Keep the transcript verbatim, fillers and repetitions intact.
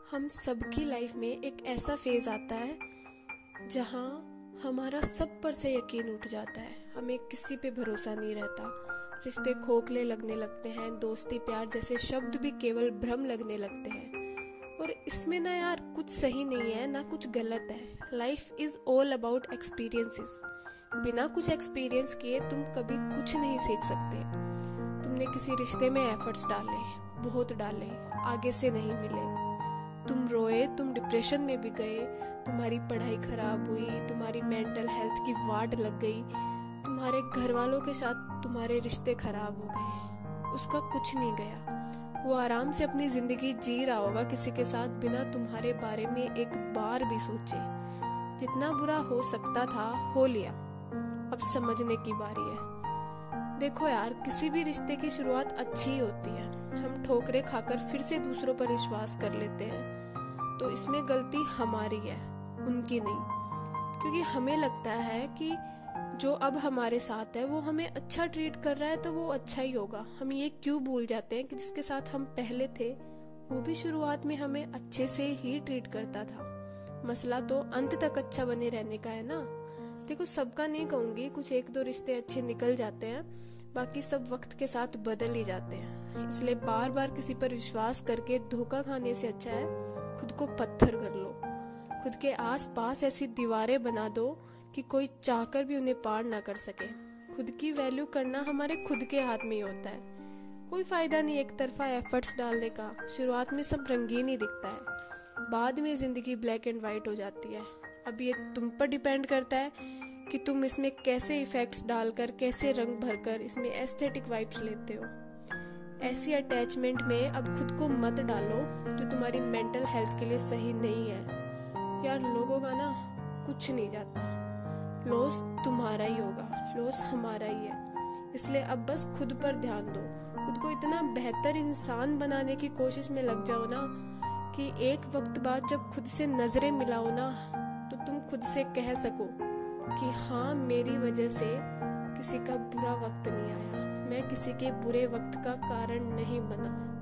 हम सबकी लाइफ में एक ऐसा फेज आता है जहाँ हमारा सब पर से यकीन उठ जाता है। हमें किसी पे भरोसा नहीं रहता, रिश्ते खोखले लगने लगते हैं, दोस्ती प्यार जैसे शब्द भी केवल भ्रम लगने लगते हैं। और इसमें ना यार कुछ सही नहीं है ना कुछ गलत है। Life is all about experiences. बिना कुछ एक्सपीरियंस किए तुम कभी कुछ नहीं सीख सकते। तुमने किसी रिश्ते में एफर्ट्स डाले, बहुत डाले, आगे से नहीं मिले, तुम रोए, तुम डिप्रेशन में भी गए, तुम्हारी पढ़ाई खराब हुई, तुम्हारी मेंटल हेल्थ की वाट लग गई, तुम्हारे घर वालों के साथ तुम्हारे रिश्ते खराब हो गए, उसका कुछ नहीं गया। वो आराम से अपनी जिंदगी जी रहा होगा किसी के साथ बिना तुम्हारे बारे में एक बार भी सोचे। जितना बुरा हो सकता था हो लिया, अब समझने की बारी है। देखो यार, किसी भी रिश्ते की शुरुआत अच्छी होती है। हम ठोकरे खाकर फिर से दूसरों पर विश्वास कर लेते हैं, तो इसमें गलती हमारी है, उनकी नहीं। क्योंकि हमें लगता है कि जो अब हमारे साथ है वो हमें अच्छा ट्रीट कर रहा है तो वो अच्छा ही होगा। हम ये क्यों भूल जाते हैं कि जिसके साथ हम पहले थे वो भी शुरुआत में हमें अच्छे से ही ट्रीट करता था। मसला तो अंत तक अच्छा बने रहने का है ना। देखो, सबका नहीं कहूँगी, कुछ एक दो रिश्ते अच्छे निकल जाते हैं, बाकी सब वक्त के साथ बदल ही जाते हैं। इसलिए बार बार किसी पर विश्वास करके धोखा खाने से अच्छा है खुद को पत्थर कर लो। खुद के आस पास ऐसी दीवारें बना दो कि कोई चाहकर भी उन्हें पार ना कर सके। खुद की वैल्यू करना हमारे खुद के हाथ में ही होता है। कोई फायदा नहीं एक तरफा एफर्ट्स डालने का। शुरुआत में सब रंगीन ही दिखता है, बाद में जिंदगी ब्लैक एंड वाइट हो जाती है। अब ये तुम पर डिपेंड करता है कि तुम इसमें कैसे इफेक्ट्स डालकर, कैसे रंग भरकर इसमें एस्थेटिक वाइब्स लेते हो। ऐसी अटैचमेंट में अब खुद को मत डालो जो तुम्हारी मेंटल हेल्थ के लिए सही नहीं है। यार, लोगों का ना कुछ नहीं जाता, लॉस तुम्हारा ही होगा, लॉस हमारा ही है। इसलिए अब बस खुद पर ध्यान दो। खुद को इतना बेहतर इंसान बनाने की कोशिश में लग जाओ ना कि एक वक्त बाद जब खुद से नजरें मिलाओ ना तो तुम खुद से कह सको कि हाँ, मेरी वजह से किसी का बुरा वक्त नहीं आया, मैं किसी के बुरे वक्त का कारण नहीं बना।